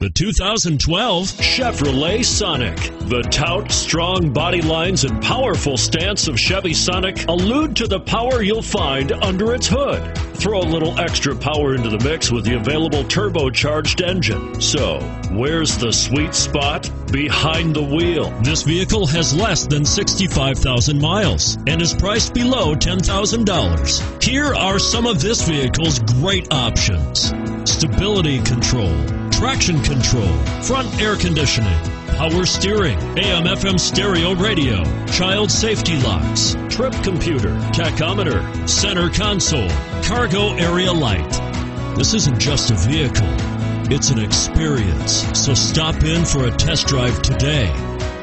The 2012 Chevrolet Sonic. The tout, strong body lines, and powerful stance of Chevy Sonic allude to the power you'll find under its hood. Throw a little extra power into the mix with the available turbocharged engine. So, where's the sweet spot? Behind the wheel. This vehicle has less than 65,000 miles and is priced below $10,000. Here are some of this vehicle's great options: stability control, traction control, front air conditioning, power steering, AM/FM stereo radio, child safety locks, trip computer, tachometer, center console, cargo area light. This isn't just a vehicle, it's an experience. So stop in for a test drive today.